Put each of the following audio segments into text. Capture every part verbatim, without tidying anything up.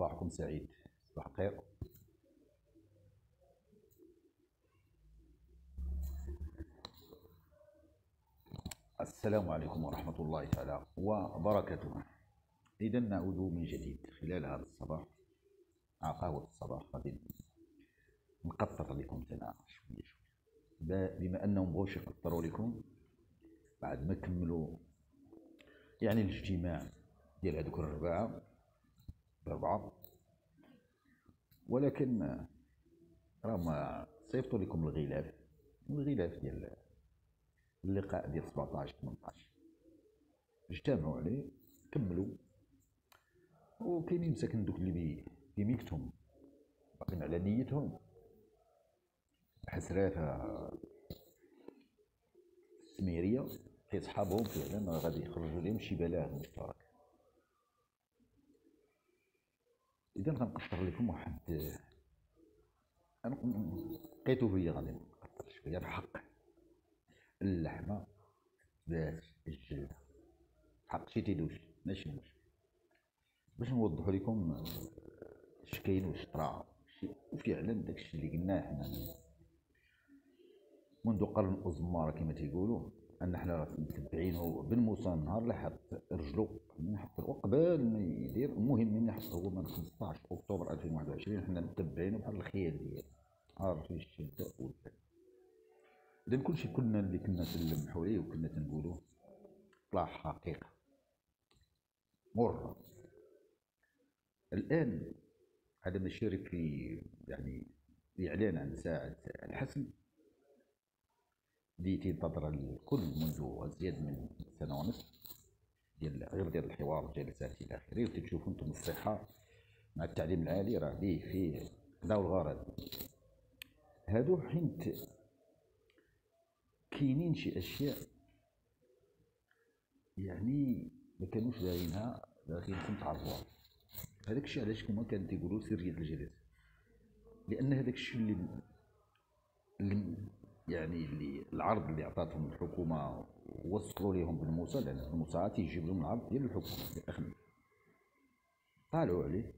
صباحكم سعيد. صباح الخير. السلام عليكم ورحمة الله تعالى وبركاته. إذا نعود من جديد خلال هذا الصباح مع قهوة الصباح. غادي نقطر لكم تنا شوية شوية، بما أنهم بغوش يقطروا لكم بعد ما كملوا يعني الاجتماع ديال هذوك الربعة الأربعة، ولكن راهم صيفطوا لكم الغلاف الغلاف ديال اللقاء ديال سبعطاش ثمنطاش، اجتمعوا عليه كملوا. وكاينين مساكن دوك اللي بي بيميكتهم باقيين على نيتهم حسراتها السميريه، كي صحابهم فعلا غادي يخرجوا لهم شي بلاغ مشترك. اذا غنقطر لكم واحد لقيتو هي غادي نقطر شويه بحق اللحمه ذات الجلده، حق شي تيدوش ماشي مشكل، باش نوضحوا لكم اش كاين واش طرا. وفعلا داكشي اللي قلناه حنا منذ قرن أزمار كما تيقولوا، ان حنا متبعينه بالموسى النهار اللي حط رجلو من حط قبل ما يدير. المهم من حط هو من خمسطاش اكتوبر ألفين وواحد وعشرين حنا متبعينه بحال الخيال ديالو، عارفين الشده والبال. اذا كلشي كنا اللي كنا تنلمحوا ليه وكنا تنقولوه طلع حقيقه مره. الان هذا نشارك في يعني اعلان عن ساعه الحسم اللي تنتظر الكل منذ ازيد من سنه ونصف، ديال غير ديال الحوار والجلسات الى اخره. وتشوفوا انتم الصحه مع التعليم العالي راه به فيه كذا والغرض هادو، حيت كاينين شي اشياء يعني ما كانوش دايرينها داخلكم تعرفوها. هذاك الشيء علاش هما كانوا تيقولوا سريه الجلسه، لان هذاك الشيء اللي, اللي يعني اللي العرض اللي عطاتهم الحكومه وصلوا لهم بالموسى، لان الموسى تيجيب لهم العرض ديال الحكومه ديال الاخدمه، طالعوا عليه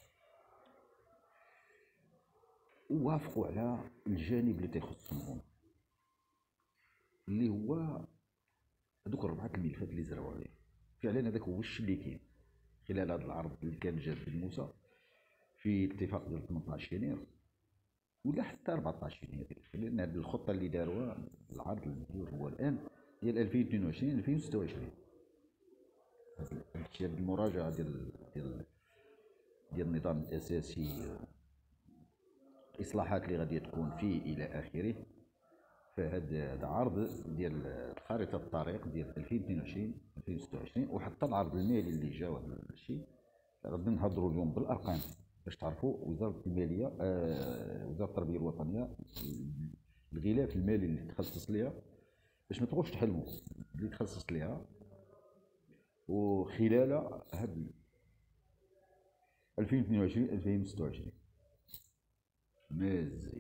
ووافقوا على الجانب اللي تيخصهم، اللي هو هذوك الربعه الملفات اللي زرعوا عليه. فعلا هذاك هو الشيء اللي كاين خلال هذا العرض اللي كان جاب بالموسى في الاتفاق ديال ثمنطاش يناير ولا حتى أربعطاش يناير، لان هذه الخطه اللي داروها العرض اللي هو الان ديال ألفين واثنين وعشرين ألفين وستة وعشرين. هذه المراجعه ديال ديال ديال النظام الاساسي، الاصلاحات اللي غادي تكون فيه الى اخره. فهذا عرض ديال خارطه الطريق ديال ألفين واثنين وعشرين ألفين وستة وعشرين، وحتى العرض المالي اللي جا هذا الشيء غادي نهضروا اليوم بالارقام باش تعرفوا وزاره الماليه آه وزاره التربيه الوطنيه الغلاف المالي اللي تخصص ليها باش ما تبغوش تحلموا اللي تخصص ليها. وخلال هاد ألفين واثنين وعشرين ألفين وستة وعشرين مزيان.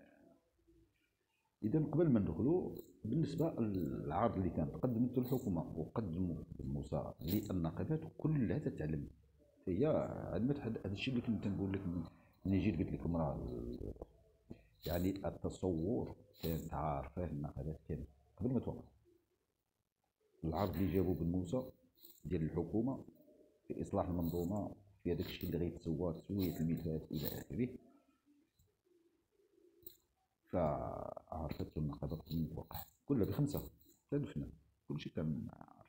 اذا قبل ما ندخلوا بالنسبه للعرض اللي كانت قدمته الحكومه وقدموا موسى للناقبات كلها تتعلم هي علمت هذا الشيء اللي كنت نقول لك ملي جيت قلت لكم راه يعني التصور كانت عارفاه الناقبات كان قبل ما توقع العرض اللي جابوه بالموسى ديال الحكومه في اصلاح المنظومه في هذاك الشيء اللي غيتسوى تسويه الملفات الى اخره. فعرفت النقابه قبل ما توقع كلها بخمسه تدفنا كلشي كان عارف.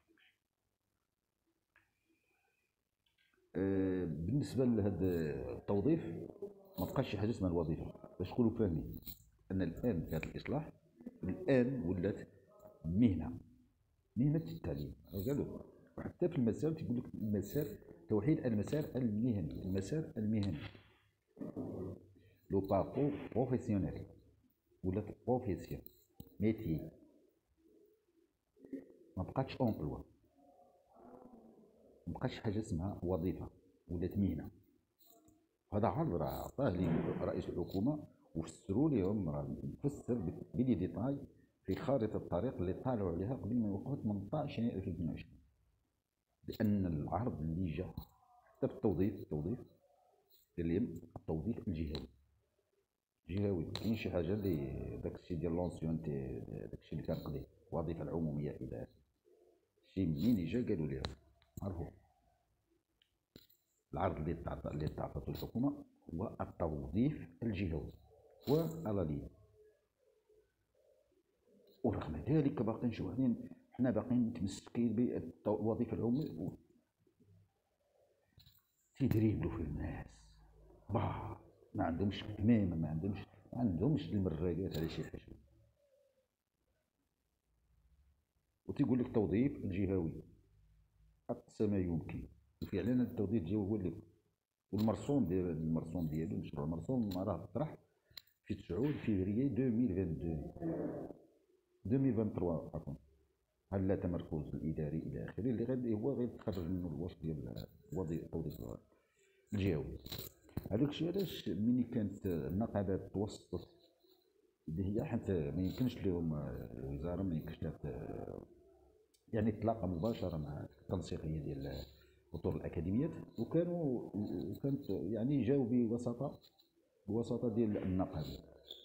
أه بالنسبه لهذا التوظيف ما بقاش شي حاجه اسمها الوظيفه باش تكونوا فاهمين ان الان في هذا الاصلاح الان ولات مهنه مهنه التعليم قالوا. وحتى في المسار تيقول لك المسار توحيد المسار المهني المسار المهني لو باركور بروفيسيونيل ولا بروفيسيون ميتي، ما بقاتش امبلوا، ما بقاتش حاجه اسمها وظيفه ولات مهنه. هذا عرض راه عطاه لي رئيس الحكومه وفسروا لهم راه مفسر بلي ديتاي في خارطه الطريق اللي طالعوا عليها قبل ما يوقعوا ثمنطاش يناير ألفين واثنين وعشرين. لان العرض اللي جا حتى في التوظيف التوظيف ديال التوظيف الجهوي. جهوي كاين شي حاجه اللي داكشي ديال لونسيونتي، داكشي اللي كنقضي الوظيفه العموميه الى اخره. شي منين جا قالوا لي عرفوا العرض اللي تعطى اللي تعطاتو الحكومه هو التوظيف الجهوي والالاليه. ورغم ذلك باقيين شي وحدين حنا باقيين متمسكين بالوظيفه العموميه، تيدريبلو في الناس باه ما عندهمش كمامه، ما عندهمش ما عندهمش المراقات على شي حاجه، وتيقول لك التوظيف الجهوي اقصى ما يمكن. وفعلا التوظيف الجهوي هو اللي والمرسوم ديال المرسوم ديالو مشروع المرسوم راه طرح في تسعة فيفري ألفين واثنين وعشرين ألفين وثلاثة وعشرين عفوا، على تمركز الاداري الى اخره اللي غادي هو غيتخرج منه الوصف ديال وظيفه التوظيف الجهوي. هذاك الشيء علاش ملي كانت النقابات توسطت اللي هي حتى ما يمكنش لهم الوزاره ما يمكنش لها يعني تلاقى مباشره مع التنسيقيه ديال اطر الاكاديميات، وكانوا كانت يعني جاوا بوساطه بوساطه ديال النقابه.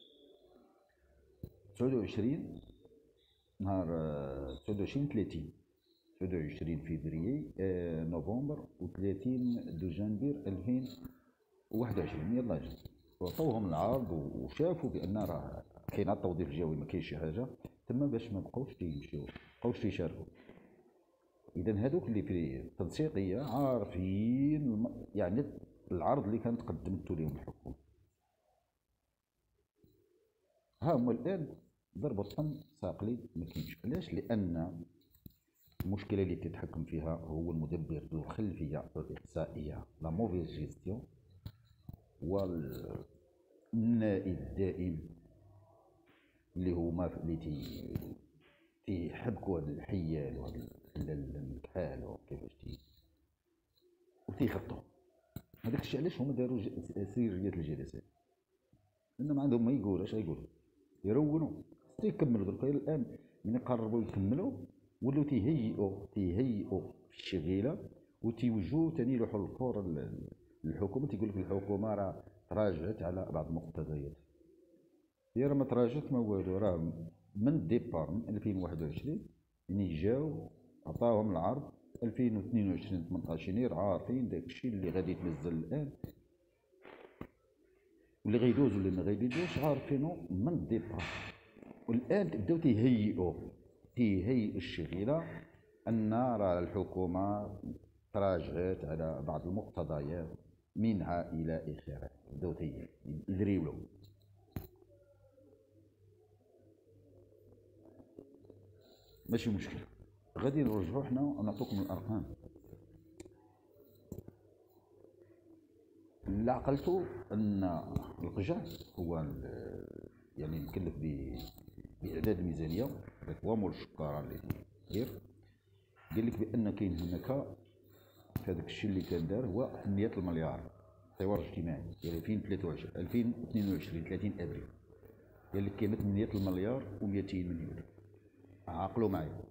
تسعة وعشرين نهار تسعة وعشرين ثلاثين تسعة وعشرين فيفري نوفمبر و30 دجنبر ألفين وواحد وعشرين يلاه جا وعطوهم العرض وشافوا بان راه كاين التوظيف الجوي ما كاينش شي حاجه تما باش ما بقاوش تيمشيو بقاوش تيشاركوا. اذا هذوك اللي في التنسيقيه عارفين يعني العرض اللي كانت قدمته لهم الحكومه، ها هما الان ضربوا الطن ساقلين ما كاينش. علاش؟ لان المشكله اللي تتحكم فيها هو المدبر ذو الخلفيه الاحصائيه لا موفيز جيستيون، والنائب الدائم اللي هما اللي تي تيحبكوا هاد الحيال وهاد الكحال وكيفاش تي وتيخطوا. هذاك الشيء علاش هما داروا سريريه الجلسات، لان ما عندهم ما يقولوا. اش غيقولوا؟ يرونوا تيكملوا درك الان من قربوا يكملوا ولاو تيهيئوا تيهيئوا في الشغيله وتيوجهوا ثاني يلوحوا الكور للحكومه. تيقول لك الحكومه راه تراجعت على بعض المقتضيات، هي راه ما تراجعت ما والو، راه من الديبار من ألفين وواحد وعشرين ملي جاو عطاهم العرض ألفين واثنين وعشرين ثمنطاش يناير عارفين داكشي اللي غادي يتنزل الان واللي غيدوز واللي ما غيدوزش عارفينو من الديبار. والان تبداو تيهيئوا تيهيئوا الشغيله ان راه الحكومه تراجعت على بعض المقتضيات منها الى اخره. بداو تيدريولوا. ماشي مشكل، غادي نرجعوا حنا ونعطوكم الارقام. اللي عقلتو ان القجع هو يعني مكلف باعداد الميزانيه، هذاك هو مول الشكاره اللي داير. قال لك بان كاين هناك في هذاك الشيء اللي كان دار هو ثمانية المليار حوار اجتماعي ديال ألفين وثلاثة وعشرين ألفين واثنين وعشرين ثلاثين ابريل. قال لك كاين ثمانية المليار و200 مليون. عقلوا معايا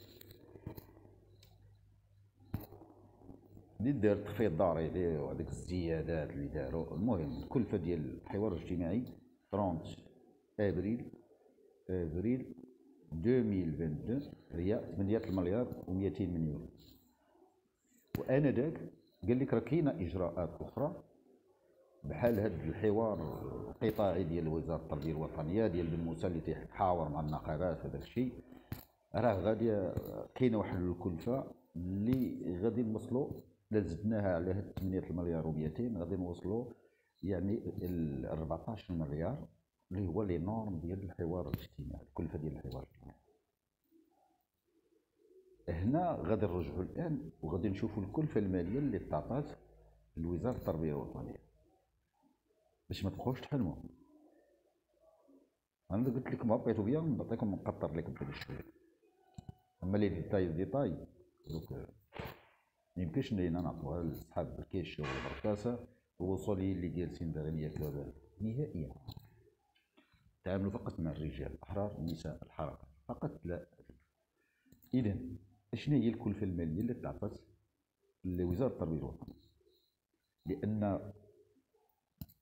اللي دار تخفيض ضريبي وهذيك الزيادات اللي داروا. المهم الكلفه ديال الحوار الاجتماعي ثلاثين ابريل ابريل ألفين واثنين وعشرين هي ثمانية المليار و200 مليون. وانذاك قال لك راه كاينه اجراءات اخرى بحال هذا الحوار القطاعي ديال وزاره التربيه الوطنيه ديال بن موسى اللي تيحاور مع النقابات في هذاك الشيء. راه غادي كاينه واحد الكلفه اللي غادي نوصلوا الا زدناها على هاد ثمانية المليار و200 غادي نوصلوا يعني ال أربعطاش مليار اللي هو لي نورم ديال الحوار الاجتماعي، الكلفه ديال الحوار الاجتماعي. هنا غادي نرجعوا الان وغادي نشوفوا الكلفه الماليه اللي تعطات لوزاره التربيه الوطنيه باش ما تبقاوش تحلموا. انا قلت لكم عطيتو بيا نعطيكم نقطر لكم في الشويه. اما لي ديتاي ديتاي دوك ما يمكنش لينا نعطوها لصحاب الكيش والبركاسه ووصولي اللي جالسين باغيين ياكلوا هذا نهائيا. تعاملوا فقط مع الرجال الاحرار النساء الحركه فقط لا. اذا شنو هي الكلفه الماليه اللي تعطات لوزاره التربيه الوطنيه؟ لان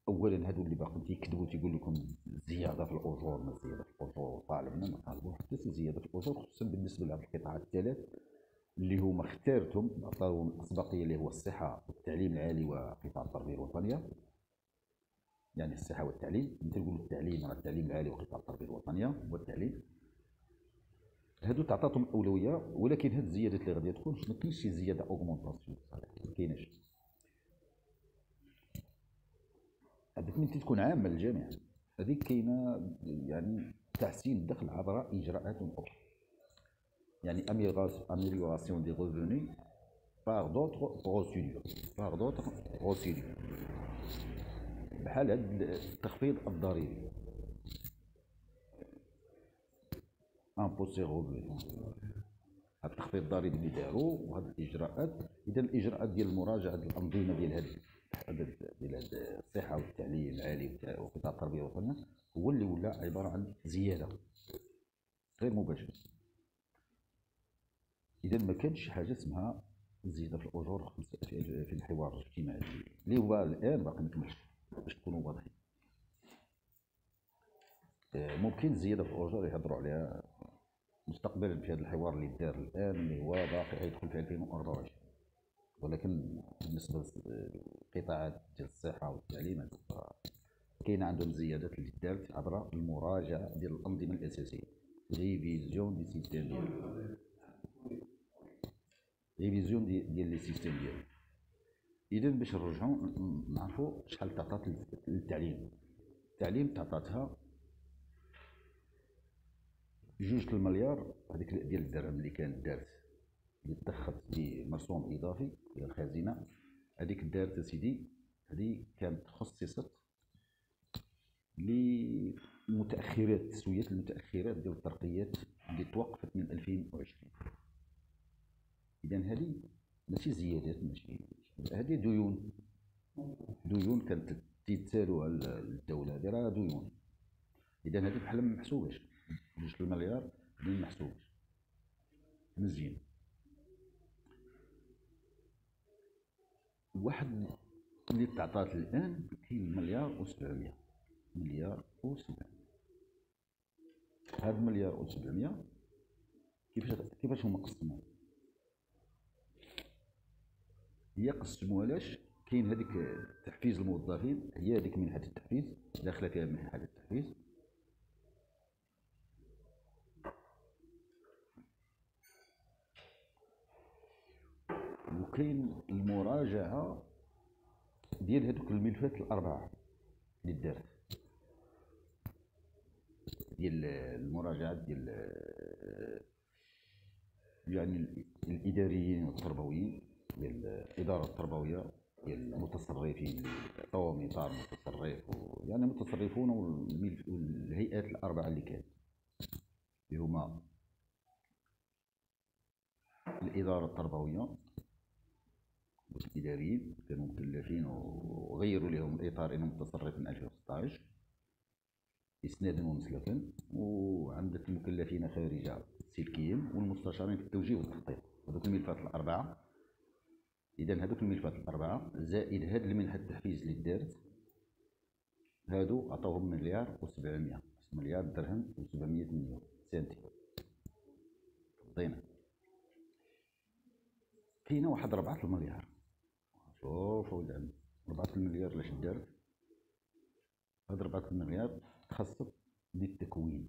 اولا هادو اللي باقي تيكذبوا تيقول لكم زياده في الاجور، ما زياده في الاجور، طالبنا ما طالبوا حتى زياده في الاجور، خصوصا بالنسبه لهاد القطاعات الثلاث اللي هما اختارتهم عطاوهم الاسبقيه، اللي هو الصحه والتعليم العالي وقطاع التربيه الوطنيه. يعني الصحه والتعليم، مثل نقولوا التعليم راه التعليم العالي وقطاع التربيه الوطنيه والتعليم، هادو تعطاتهم الاولويه. ولكن هاد الزيادات اللي غادي تكون ما كاينش شي زياده اوغمونطاسيون صالح، ما كايناش. هذيك من تكون عامه للجميع، هذيك كاينه يعني تحسين الدخل عبر اجراءات اخرى، يعني اميليوراسيون دي ريفوني بار دوطخ بروسيدور بار دوطخ بروسيدور بحال هاد التخفيض الضريبي امبوسي روفوني، هاد التخفيض الضريبي اللي داروا وهاد الاجراءات. اذا الاجراءات ديال مراجعه الانظمه ديال هاد ديال هاد الصحه والتعليم العالي وقطاع التربيه الوطنيه هو اللي ولا عباره عن زياده غير مباشره. اذا ما كانش حاجه اسمها زياده في الاجور في الحوار الاجتماعي اللي هو الان باقي ما كملش باش تكونوا واضحين. ممكن زياده في الاجور يهضروا عليها مستقبلا في هذا الحوار اللي دار الان، اللي هو باقي غيدخل في ألفين وأربعة وعشرين، ولكن بالنسبه للقطاعات ديال الصحه والتعليم كاين عندهم زيادات اللي دارت عبر المراجعه ديال الانظمه الاساسيه، ريفيزيون دي سيستيم ديال ريفيزيون ديال لي سيستيم ديال. اذا باش نرجعوا نعرفوا شحال تعطات للتعليم. التعليم تعطاتها جوج المليار، هذيك ديال الدرهم اللي كانت دارت اللي تدخلت بمرسوم اضافي الى الخزينه، هذيك دارت سيدي، هذه كانت خصصت للمتاخرات، تسويه المتاخرات ديال الترقيات اللي توقفت من ألفين وعشرين. اذا هذه ماشي زيادات، ماشي هذه ديون، ديون كانت تيتسالوها الدوله، هذه راه ديون. اذا هذه بحال ما محسوباش، جوج المليار هذه ما محسوباش مزيان. واحد اللي تعطات الان كاين مليار وسبعمية، مليار وسبعمية. هاد مليار وسبعمية كيفاش كيفاش هما قسموا؟ هي قسموها لاش كاين هذيك تحفيز الموظفين، هي هذيك منحة التحفيز داخله فيها منحة التحفيز، وكاين المراجعه ديال هذوك الملفات الاربعه اللي دارت، ديال المراجعات ديال يعني الاداريين والتربويين، ديال الاداره التربويه، ديال المتصرفين، عطاوهم اطار متصرف، يعني المتصرفون والهيئات الاربعه اللي كانت اللي هما الاداره التربويه والاداريين كانوا مكلفين وغيروا لهم الاطار انهم متصرف من ألفين وستطاش اسنادا ومسلكا، وعندك المكلفين خارجه سلكيا والمستشارين في التوجيه والتخطيط، هذوك الملفات الاربعه. اذا هذوك الملفات الاربعه زائد هاد المنحه التحفيز اللي دارت، هادو عطاوهم مليار وسبعمية، مليار درهم وسبعمية مليون سنتيم فضينا. كاينه واحد ربعة المليار، شوف ولد عمي ربعة المليار لاش دارت؟ هاد ربعة المليار تخصصت للتكوين،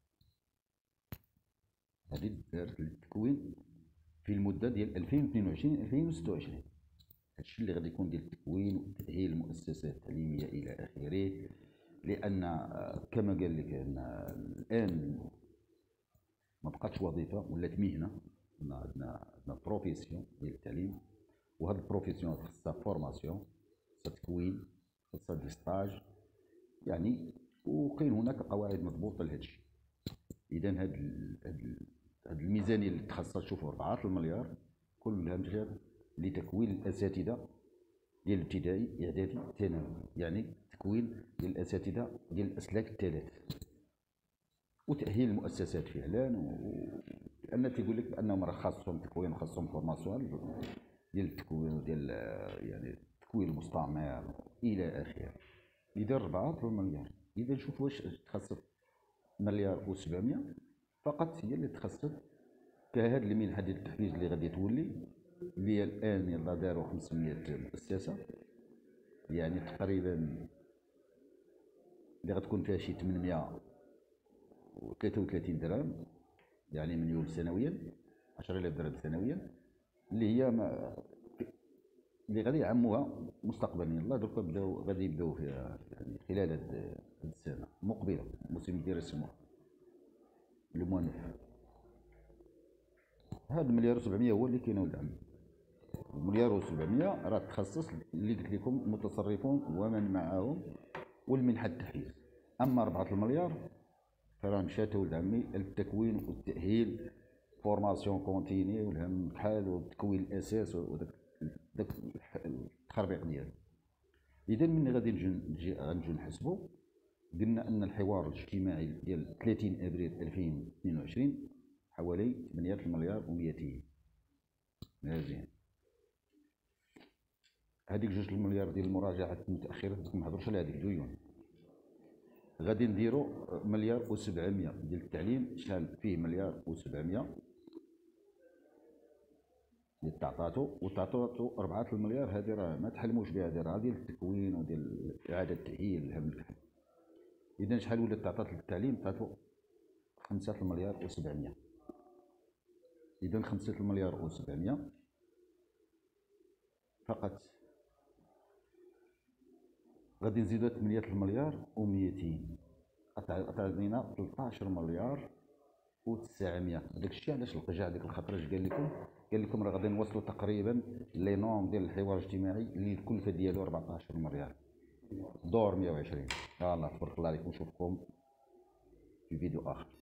هذه دارت للتكوين في المده ديال ألفين واثنين وعشرين ألفين وستة وعشرين، هادشي اللي غادي يكون ديال التكوين وتاهيل المؤسسات التعليميه الى اخره. لان كما قال لك ان الان ما بقاتش وظيفه ولات مهنه، عندنا عندنا بروفيسيون ديال التعليم، وهاد البروفيسيون خصها فورماسيون، خصها تكوين، خصها دي ستاج يعني، وكاين هناك قواعد مضبوطه لهذا الشيء. اذا هاد هاد الميزانيه اللي تخصصت شوفوا أربعة المليار كلها مشات لتكوين الاساتذه ديال الابتدائي اعدادي ثانوي، يعني تكوين ديال الاساتذه ديال الاسلاك الثلاث وتاهيل المؤسسات فعلا، لان تيقول لك بانهم راه خاصهم تكوين وخاصهم فورماسيون ديال التكوين ديال يعني تكوين المستعمر الى اخره. يدير ربعة المليار. اذا نشوف واش تخصص مليار و سبعمية فقط هي اللي تخصص كهاد المنحه ديال التحفيز اللي غادي تولي، اللي هي الان يلا داروا خمسمية مؤسسه، يعني تقريبا اللي غتكون فيها شي ثمنمية وثلاثة وثلاثين درهم، يعني مليون سنويا، عشرة آلاف درهم سنويا، اللي هي ما اللي غادي يعموها مستقبلا. يلا دركا بداو غادي يبداو فيها يعني خلال هاد السنه المقبله، الموسم ديال السموح المنف. هاد المليار وسبعمية هو اللي كاين ولد عمي. المليار وسبعمية راه تخصص اللي قلت لكم المتصرفون ومن معهم والمنحه التحفيز. اما أربعة المليار فراه مشات ولد عمي التكوين والتاهيل، فورماسيون كونتيني والهم كحال وتكوين الاساس وداك داك التخربيق ديالو. اذا ملي غادي نجي غنجيو نحسبوا، قلنا ان الحوار الاجتماعي ديال ثلاثين ابريل ألفين واثنين وعشرين حوالي ثمانية المليار و200. مزيان. هذيك جوج المليار ديال المراجعات المتاخره ما نهضرش على هذيك ديون. غادي نديرو مليار وسبعمية ديال التعليم، شحال فيه مليار وسبعمية اللي تعطاتو، وتعطاتو أربعة المليار. هذه راه ما تحلموش بها، هذه راه ديال التكوين وديال اعاده التاهيل الهم الكحل. اذا شحال ولات تعطات للتعليم؟ تعطو خمسة المليار وسبعمية. اذا خمسة المليار وسبعمية فقط غادي نزيدو ثمانية المليار وميتين، عطينا ثلاثطاش مليار وتسعمية. داكشي علاش القجع ديك الخطره اش قال لكم؟ قال لكم راه غادي نوصلوا تقريبا لي نورم ديال الحوار الاجتماعي اللي الكلفه ديالو أربعطاش مليار، دور مية وعشرين. يلاه تبارك الله عليكم، نشوفكم في فيديو اخر.